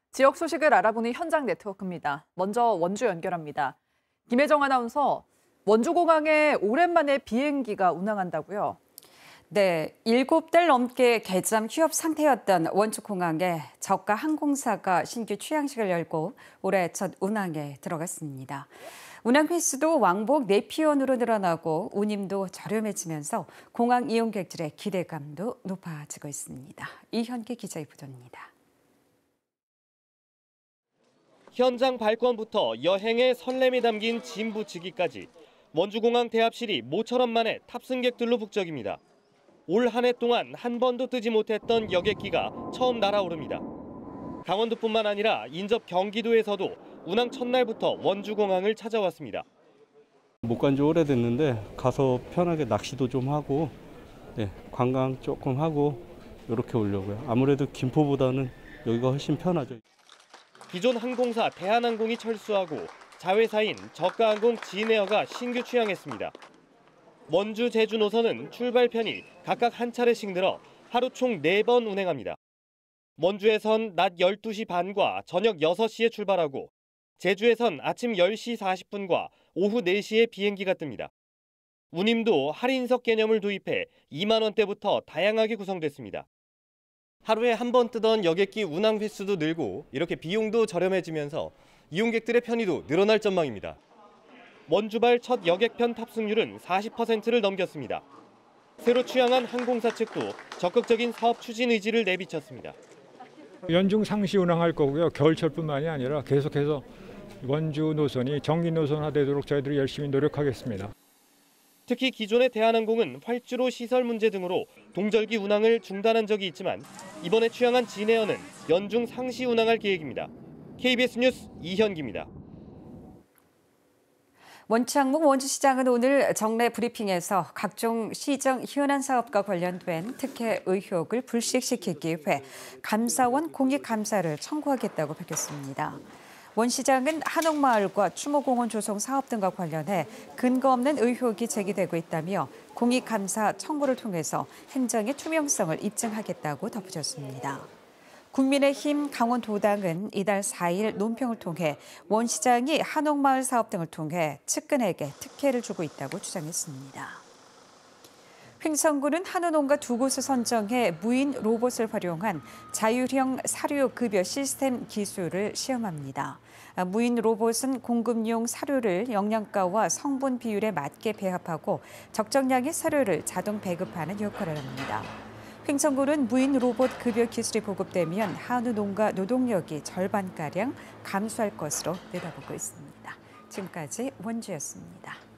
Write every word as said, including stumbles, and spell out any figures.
지역 소식을 알아보는 현장 네트워크입니다. 먼저 원주 연결합니다. 김혜정 아나운서, 원주공항에 오랜만에 비행기가 운항한다고요? 네, 일곱 달 넘게 개점 휴업 상태였던 원주공항에 저가 항공사가 신규 취항식을 열고 올해 첫 운항에 들어갔습니다. 운항 횟수도 왕복 네 피원으로 늘어나고 운임도 저렴해지면서 공항 이용객들의 기대감도 높아지고 있습니다. 이현기 기자의 보도입니다. 현장 발권부터 여행의 설렘이 담긴 짐 붙이기까지 원주공항 대합실이 모처럼 만에 탑승객들로 북적입니다. 올 한 해 동안 한 번도 뜨지 못했던 여객기가 처음 날아오릅니다. 강원도뿐만 아니라 인접 경기도에서도 운항 첫날부터 원주공항을 찾아왔습니다. 못 간 지 오래됐는데 가서 편하게 낚시도 좀 하고 네, 관광 조금 하고 이렇게 오려고요. 아무래도 김포보다는 여기가 훨씬 편하죠. 기존 항공사 대한항공이 철수하고 자회사인 저가항공 진에어가 신규 취항했습니다. 원주, 제주 노선은 출발편이 각각 한 차례씩 늘어 하루 총 네 번 운행합니다. 원주에선 낮 열두 시 반과 저녁 여섯 시에 출발하고 제주에선 아침 열 시 사십 분과 오후 네 시에 비행기가 뜹니다. 운임도 할인석 개념을 도입해 이만 원대부터 다양하게 구성됐습니다. 하루에 한 번 뜨던 여객기 운항 횟수도 늘고 이렇게 비용도 저렴해지면서 이용객들의 편의도 늘어날 전망입니다. 원주발 첫 여객편 탑승률은 사십 퍼센트를 넘겼습니다. 새로 취항한 항공사 측도 적극적인 사업 추진 의지를 내비쳤습니다. 연중 상시 운항할 거고요. 겨울철뿐만이 아니라 계속해서 원주 노선이 정기 노선화되도록 저희들이 열심히 노력하겠습니다. 특히 기존의 대한항공은 활주로 시설 문제 등으로 동절기 운항을 중단한 적이 있지만 이번에 취항한 진에어는 연중 상시 운항할 계획입니다. 케이비에스 뉴스 이현기입니다. 원창묵 원주시장은 오늘 정례 브리핑에서 각종 시정 현안 사업과 관련된 특혜 의혹을 불식시키기 위해 감사원 공익감사를 청구하겠다고 밝혔습니다. 원 시장은 한옥마을과 추모공원 조성 사업 등과 관련해 근거 없는 의혹이 제기되고 있다며 공익감사 청구를 통해서 행정의 투명성을 입증하겠다고 덧붙였습니다. 국민의힘 강원도당은 이달 사 일 논평을 통해 원 시장이 한옥마을 사업 등을 통해 측근에게 특혜를 주고 있다고 주장했습니다. 횡성군은 한우농가 두 곳을 선정해 무인 로봇을 활용한 자율형 사료 급여 시스템 기술을 시험합니다. 무인 로봇은 공급용 사료를 영양가와 성분 비율에 맞게 배합하고 적정량의 사료를 자동 배급하는 역할을 합니다. 횡성군은 무인 로봇 급여 기술이 보급되면 한우 농가 노동력이 절반가량 감소할 것으로 내다보고 있습니다. 지금까지 원주였습니다.